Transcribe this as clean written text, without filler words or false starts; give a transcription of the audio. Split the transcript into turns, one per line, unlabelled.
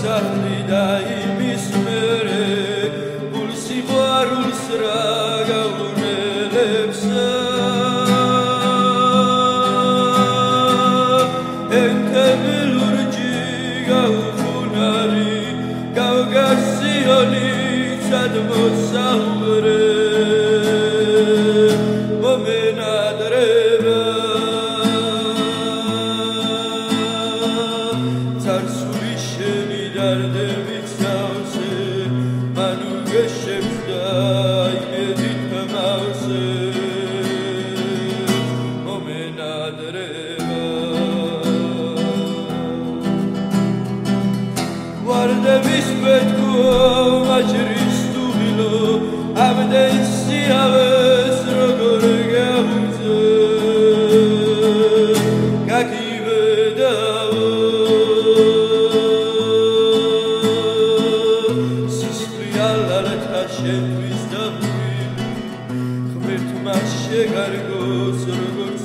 სახლი და იმის მერე გულ სიყვარულს რა გაუნელებსა ენტები ლურჯი გაუხუნარი გავგასიონი ჩადმოსავრე მომენადრება ცარცული შენი დარდებით სავსე მან უგეშებს და იმედით მავსე მომენადრება ვარდების პეთქო მაჯრის დუღილო ამდენს სიავეს როგორ გაუძე გაგივედავ შენთვის და ღმერთმა შეგარგოს როგორ